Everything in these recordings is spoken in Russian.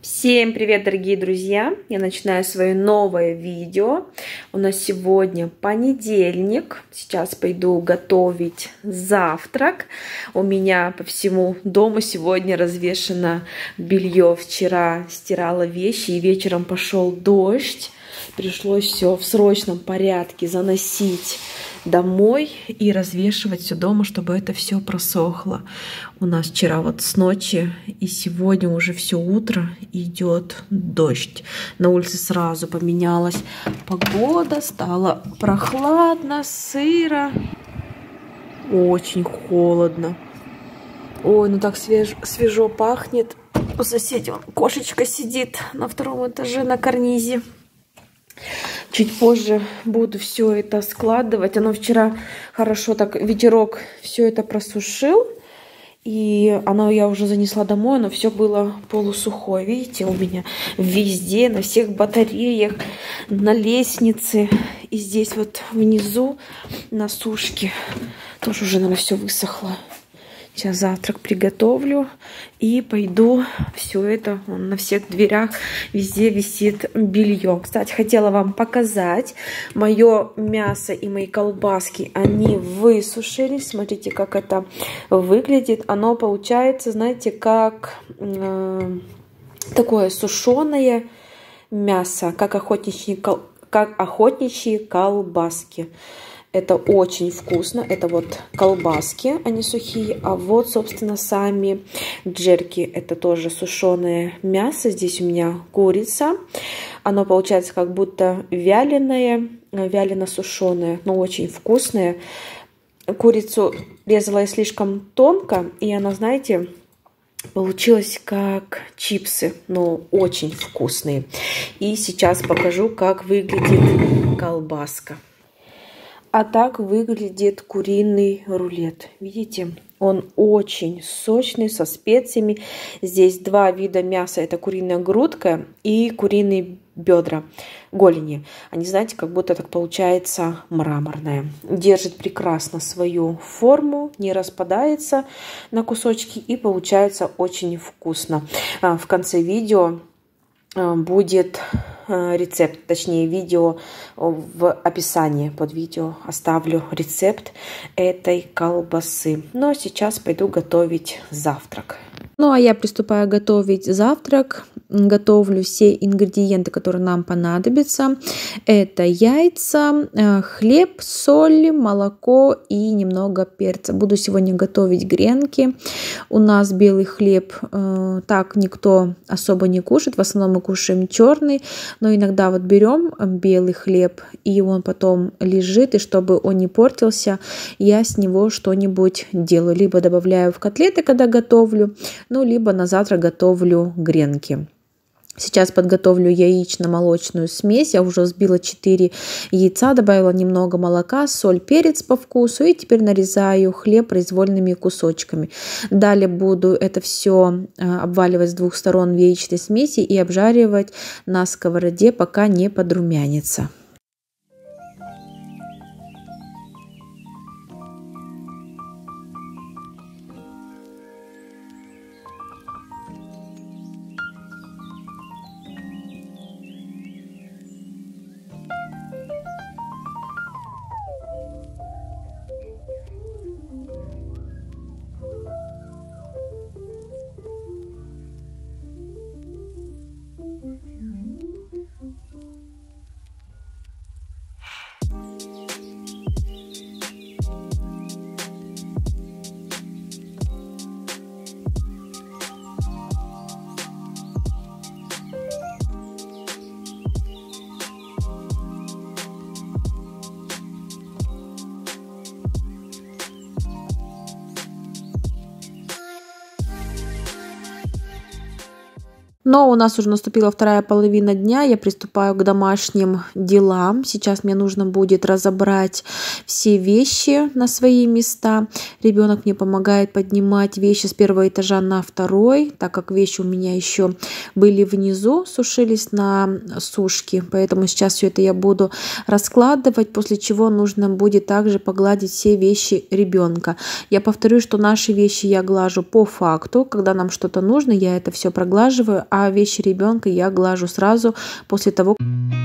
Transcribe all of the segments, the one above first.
Всем привет, дорогие друзья! Я начинаю свое новое видео. У нас сегодня понедельник. Сейчас пойду готовить завтрак. У меня по всему дому сегодня развешено белье. Вчера стирала вещи, и вечером пошел дождь. Пришлось все в срочном порядке заносить домой и развешивать все дома, чтобы это все просохло. У нас вчера вот с ночи и сегодня уже все утро идет дождь. На улице сразу поменялась погода, стало прохладно, сыро, очень холодно. Ой, ну так свежо пахнет. У соседей кошечка сидит на втором этаже на карнизе. Чуть позже буду все это складывать. Оно вчера хорошо так, ветерок все это просушил. И я уже занесла домой, но все было полусухое. Видите, у меня везде, на всех батареях, на лестнице. И здесь вот внизу на сушке тоже уже, наверное, все высохло. Сейчас завтрак приготовлю и пойду. Все это на всех дверях везде висит белье. Кстати, хотела вам показать мое мясо и мои колбаски. Они высушились. Смотрите, как это выглядит. Оно получается, знаете, как такое сушеное мясо, как охотничьи колбаски. Это очень вкусно. Это вот колбаски, они сухие. А вот, собственно, сами джерки. Это тоже сушеное мясо. Здесь у меня курица. Оно получается как будто вяленое, вялено-сушеное, но очень вкусное. Курицу резала я слишком тонко, и она, знаете, получилась как чипсы, но очень вкусные. И сейчас покажу, как выглядит колбаска. А так выглядит куриный рулет. Видите? Он очень сочный, со специями. Здесь два вида мяса. Это куриная грудка и куриные бедра, голени. Они, знаете, как будто так получается мраморное. Держит прекрасно свою форму, не распадается на кусочки и получается очень вкусно. В конце видео будет рецепт, точнее видео в описании под видео оставлю рецепт этой колбасы. Ну а сейчас пойду готовить завтрак. Ну а я приступаю готовить завтрак. Готовлю все ингредиенты, которые нам понадобятся. Это яйца, хлеб, соль, молоко и немного перца. Буду сегодня готовить гренки. У нас белый хлеб так никто особо не кушает. В основном мы кушаем черный. Но иногда вот берем белый хлеб, и он потом лежит, и чтобы он не портился, я с него что-нибудь делаю. Либо добавляю в котлеты, когда готовлю, либо на завтра готовлю гренки. Сейчас подготовлю яично-молочную смесь. Я уже взбила 4 яйца, добавила немного молока, соль, перец по вкусу. И теперь нарезаю хлеб произвольными кусочками. Далее буду это все обваливать с двух сторон в яичной смеси и обжаривать на сковороде, пока не подрумянится. Но у нас уже наступила вторая половина дня, я приступаю к домашним делам. Сейчас мне нужно будет разобрать все вещи на свои места. Ребенок мне помогает поднимать вещи с первого этажа на второй, так как вещи у меня еще были внизу, сушились на сушке. Поэтому сейчас все это я буду раскладывать, после чего нужно будет также погладить все вещи ребенка. Я повторю, что наши вещи я глажу по факту. Когда нам что-то нужно, я это все проглаживаю, а вещи ребенка я глажу сразу после того,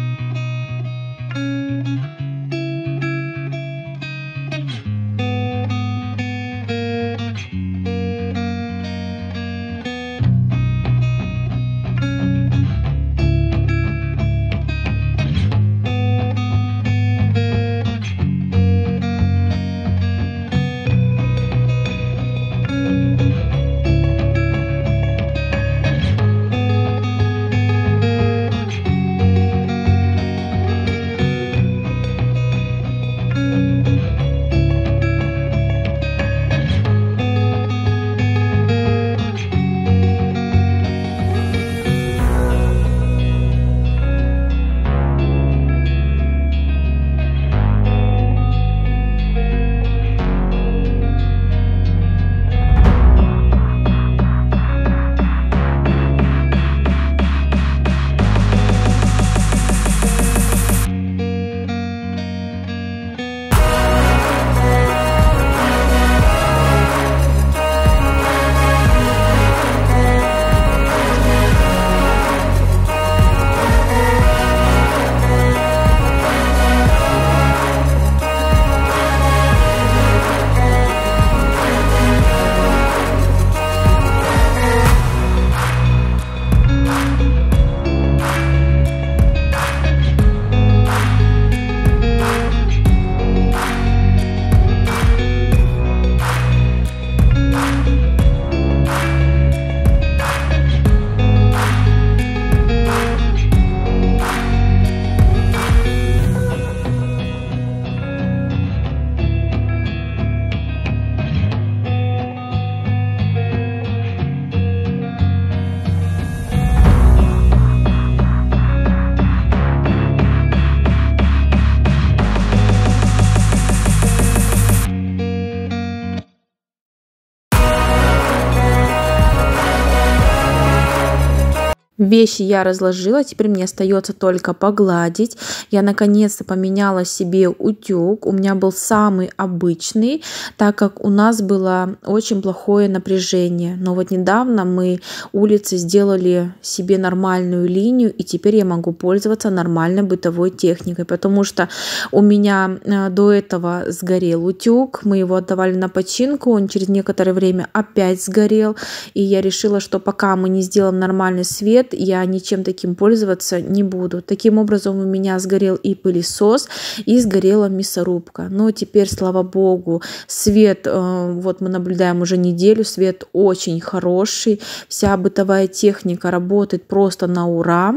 вещи я разложила, теперь мне остается только погладить. Я наконец-то поменяла себе утюг. У меня был самый обычный, так как у нас было очень плохое напряжение. Но вот недавно мы улицы сделали себе нормальную линию, и теперь я могу пользоваться нормальной бытовой техникой, потому что у меня до этого сгорел утюг, мы его отдавали на починку, он через некоторое время опять сгорел, и я решила, что пока мы не сделаем нормальный свет, я ничем таким пользоваться не буду. Таким образом у меня сгорел и пылесос, и сгорела мясорубка. Но теперь, слава богу, свет, вот мы наблюдаем уже неделю, свет очень хороший, вся бытовая техника работает просто на ура.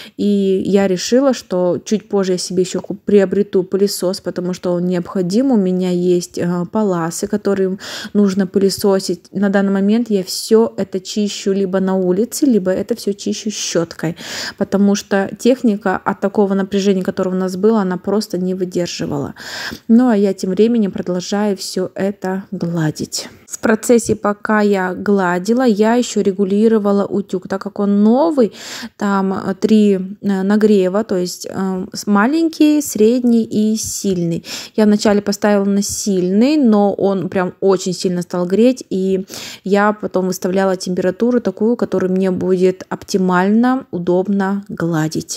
И я решила, что чуть позже я себе еще приобрету пылесос, потому что он необходим. У меня есть паласы, которые нужно пылесосить. На данный момент я все это чищу либо на улице, либо это все чищу щеткой, потому что техника от такого напряжения, которое у нас было, она просто не выдерживала. Ну а я тем временем продолжаю все это гладить. В процессе, пока я гладила, я еще регулировала утюг, так как он новый, там 3 нагрева, то есть маленький, средний и сильный. Я вначале поставила на сильный, но он прям очень сильно стал греть, и я потом выставляла температуру такую, которую мне будет оптимально, удобно гладить.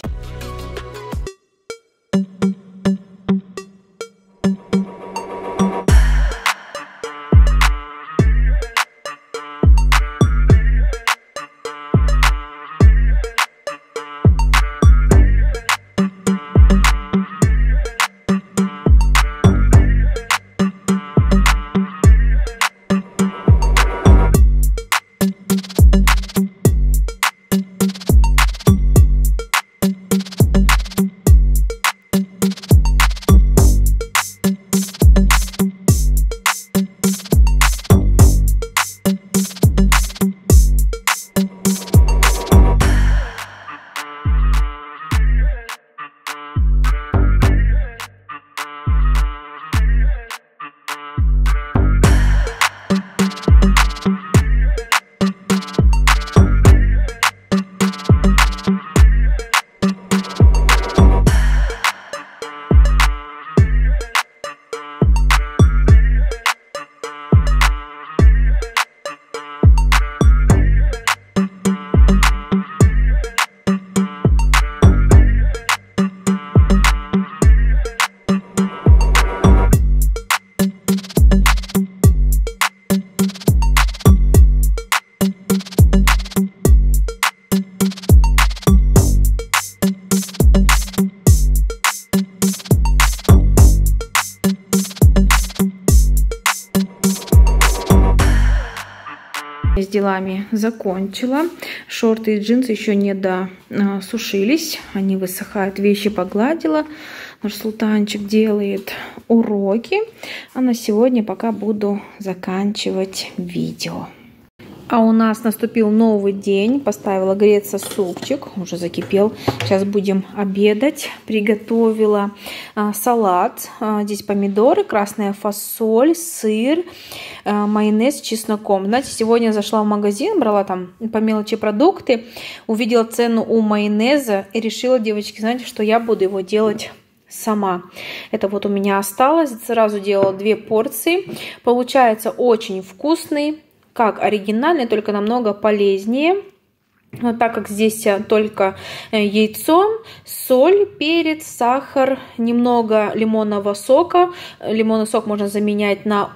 делами закончила. Шорты и джинсы еще не досушились. Они высыхают. Вещи погладила. Наш султанчик делает уроки. А на сегодня пока буду заканчивать видео. А у нас наступил новый день. Поставила греться супчик. Уже закипел. Сейчас будем обедать. Приготовила салат. Здесь помидоры, красная фасоль, сыр, майонез с чесноком. Знаете, сегодня зашла в магазин, брала там по мелочи продукты. Увидела цену у майонеза и решила, девочки, знаете, что я буду его делать сама. Это вот у меня осталось. Сразу делала 2 порции. Получается очень вкусный. Как оригинальный, только намного полезнее. Но так как здесь только яйцо, соль, перец, сахар, немного лимонного сока. Лимонный сок можно заменять на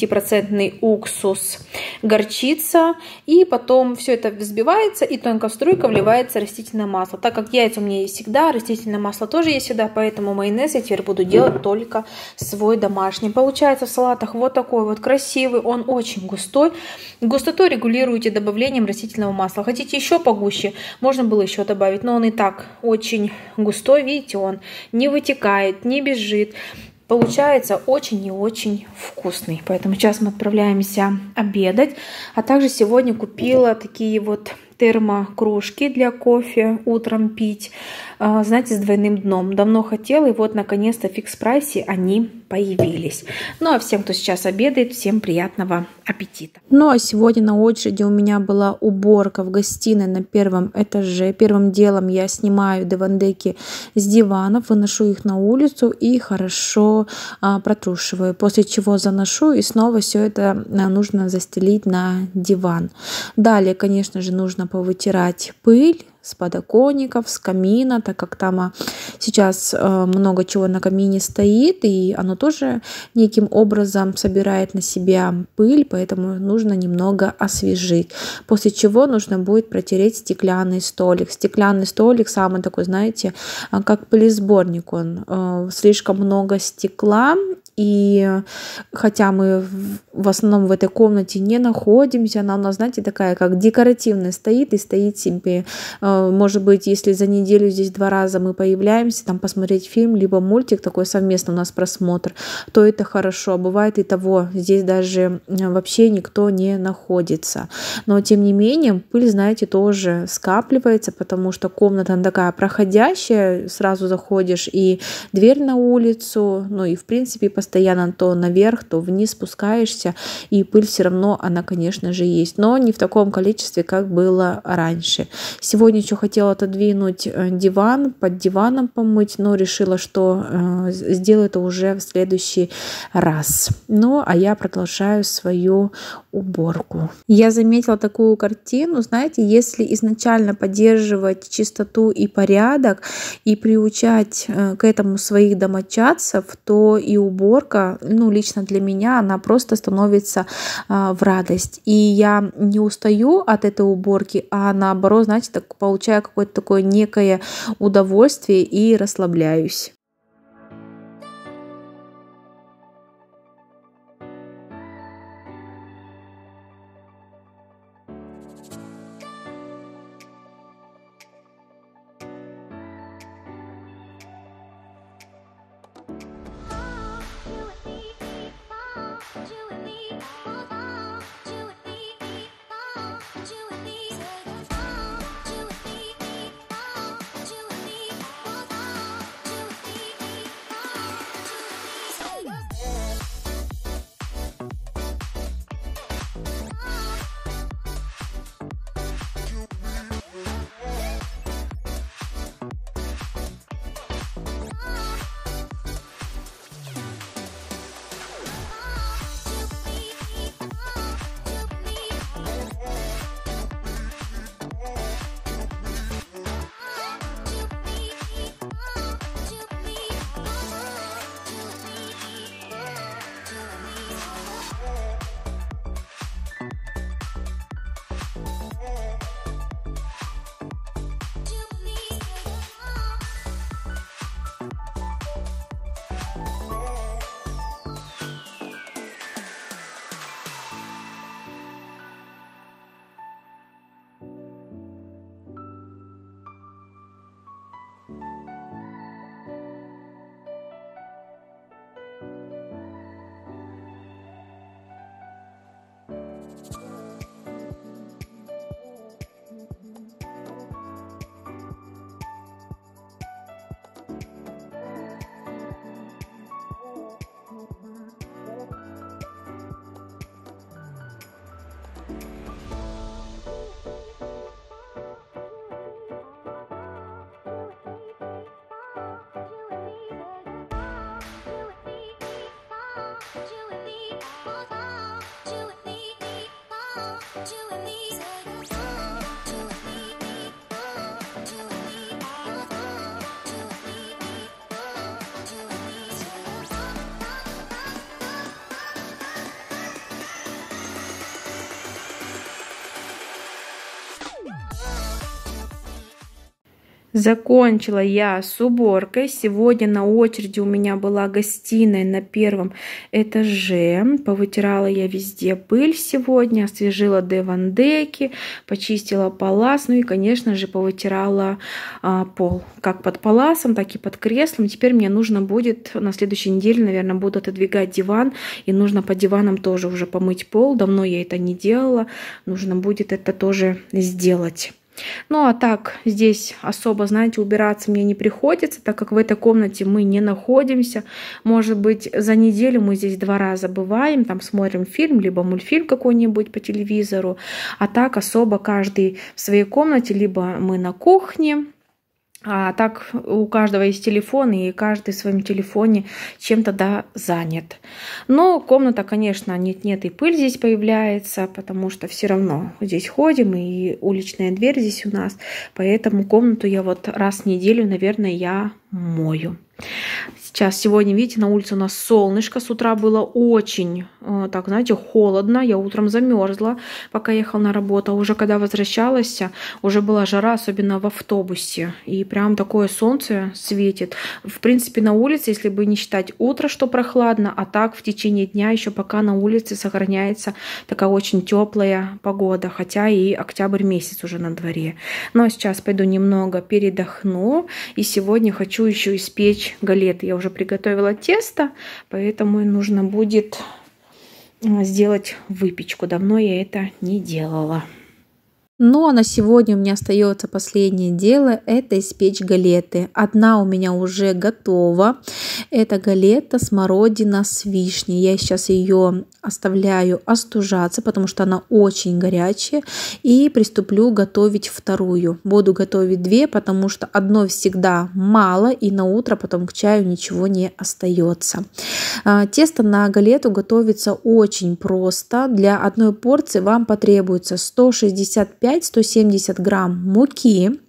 9% уксус, горчица. И потом все это взбивается и тонкая струйка вливается растительное масло. Так как яйца у меня есть всегда, растительное масло тоже есть всегда, поэтому майонез я теперь буду делать только свой домашний. Получается в салатах вот такой вот красивый, он очень густой. Густоту регулируете добавлением растительного масла. Хотите еще погуще, можно было еще добавить, но он и так очень густой, видите, он не вытекает, не бежит. Получается очень и очень вкусный. Поэтому сейчас мы отправляемся обедать. А также сегодня купила такие вот термокружки для кофе утром пить. Знаете, с двойным дном. Давно хотела, и вот наконец-то в фикс-прайсе они появились. Ну а всем, кто сейчас обедает, всем приятного аппетита. Ну а сегодня на очереди у меня была уборка в гостиной на 1 этаже. Первым делом я снимаю дивандеки с диванов, выношу их на улицу и хорошо протрушиваю. После чего заношу, и снова все это нужно застелить на диван. Далее, конечно же, нужно повытирать пыль с подоконников, с камина, так как там сейчас много чего на камине стоит, и оно тоже неким образом собирает на себя пыль, поэтому нужно немного освежить. После чего нужно будет протереть стеклянный столик. Стеклянный столик самый такой, знаете, как пылесборник он. Слишком много стекла, и хотя мы в основном в этой комнате не находимся, она у нас, знаете, такая как декоративная стоит и стоит себе. Может быть, если за неделю здесь 2 раза мы появляемся, там посмотреть фильм, либо мультик, такой совместный у нас просмотр, то это хорошо. Бывает и того, здесь даже вообще никто не находится. Но тем не менее, пыль, знаете, тоже скапливается, потому что комната она такая проходящая, сразу заходишь и дверь на улицу, ну и в принципе постоянно то наверх, то вниз спускаешься, и пыль все равно, она, конечно же, есть, но не в таком количестве, как было раньше. Сегодня еще хотела отодвинуть диван, под диваном помыть, но решила, что сделаю это уже в следующий раз. Ну, а я продолжаю свою уборку. Я заметила такую картину, знаете, если изначально поддерживать чистоту и порядок и приучать к этому своих домочадцев, то и уборка, ну, лично для меня, она просто становится в радость. И я не устаю от этой уборки, а наоборот, знаете, так получаю какое-то такое некое удовольствие и расслабляюсь. Закончила я с уборкой. Сегодня на очереди у меня была гостиная на первом этаже. Повытирала я везде пыль сегодня, освежила диван-деки, почистила палас, ну и, конечно же, повытирала пол. Как под паласом, так и под креслом. Теперь мне нужно будет на следующей неделе, наверное, буду отодвигать диван. И нужно по диванам тоже уже помыть пол. Давно я это не делала. Нужно будет это тоже сделать. Ну а так, здесь особо, знаете, убираться мне не приходится, так как в этой комнате мы не находимся. Может быть, за неделю мы здесь 2 раза бываем, там смотрим фильм, либо мультфильм какой-нибудь по телевизору. А так особо каждый в своей комнате, либо мы на кухне. А так у каждого есть телефон, и каждый в своем телефоне чем-то занят. Но комната, конечно, нет-нет, и пыль здесь появляется, потому что все равно здесь ходим, и уличная дверь здесь у нас. Поэтому комнату я вот раз в неделю, наверное, я мою. Сегодня, видите, на улице у нас солнышко. С утра было очень, так, знаете, холодно. Я утром замерзла, пока ехала на работу. А уже когда возвращалась, уже была жара, особенно в автобусе. И прям такое солнце светит. В принципе, на улице, если бы не считать утро, что прохладно, а так в течение дня еще пока на улице сохраняется такая очень теплая погода. Хотя и октябрь месяц уже на дворе. Но сейчас пойду немного передохну. И сегодня хочу еще испечь галеты. Я уже приготовила тесто, поэтому нужно будет сделать выпечку. Давно я это не делала. Ну а на сегодня у меня остается последнее дело, это испечь галеты. Одна у меня уже готова. Это галета смородина с вишней. Я сейчас ее оставляю остужаться, потому что она очень горячая. И приступлю готовить вторую. Буду готовить 2, потому что одной всегда мало, и на утро потом к чаю ничего не остается. Тесто на галету готовится очень просто. Для одной порции вам потребуется 165-170 грамм муки,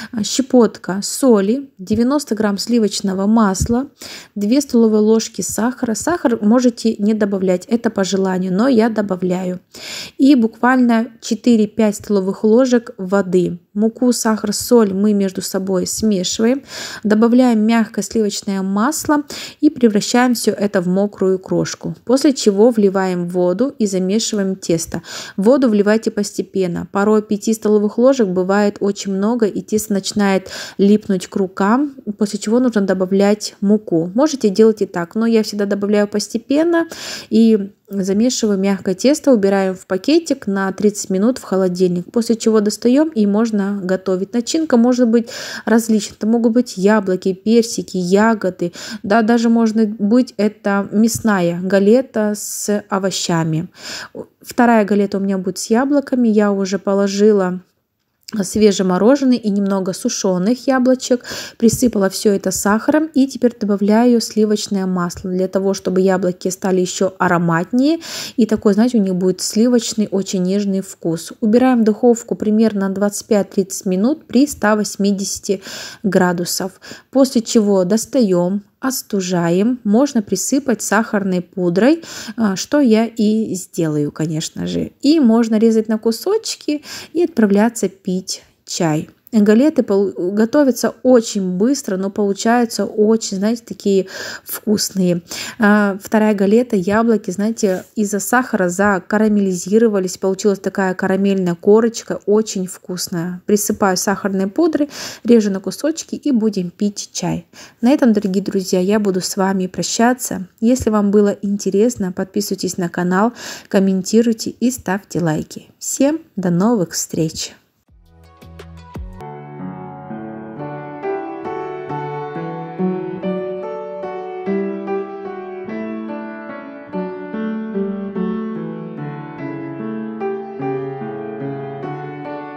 щепотка соли, 90 грамм сливочного масла, 2 столовые ложки сахара. Сахар можете не добавлять, это по желанию, но я добавляю. И буквально 4-5 столовых ложек воды. Муку, сахар, соль мы между собой смешиваем, добавляем мягкое сливочное масло и превращаем все это в мокрую крошку. После чего вливаем воду и замешиваем тесто. Воду вливайте постепенно. Порой 5 столовых ложек бывает очень много, и тесто начинает липнуть к рукам, после чего нужно добавлять муку. Можете делать и так, но я всегда добавляю постепенно и замешиваю мягкое тесто, убираем в пакетик на 30 минут в холодильник, после чего достаем и можно готовить. Начинка может быть различна. Это могут быть яблоки, персики, ягоды, да, даже можно быть это мясная галета с овощами. Вторая галета у меня будет с яблоками. Я уже положила свежемороженый и немного сушеных яблочек, присыпала все это сахаром и теперь добавляю сливочное масло для того, чтобы яблоки стали еще ароматнее и такой, знаете, у них будет сливочный очень нежный вкус. Убираем в духовку примерно 25-30 минут при 180 градусов, после чего достаем, остужаем, можно присыпать сахарной пудрой, что я и сделаю, конечно же. И можно резать на кусочки и отправляться пить чай. Галеты готовятся очень быстро, но получаются очень, знаете, такие вкусные. Вторая галета, яблоки, знаете, из-за сахара закарамелизировались, получилась такая карамельная корочка, очень вкусная. Присыпаю сахарной пудрой, режу на кусочки и будем пить чай. На этом, дорогие друзья, я буду с вами прощаться. Если вам было интересно, подписывайтесь на канал, комментируйте и ставьте лайки. Всем до новых встреч!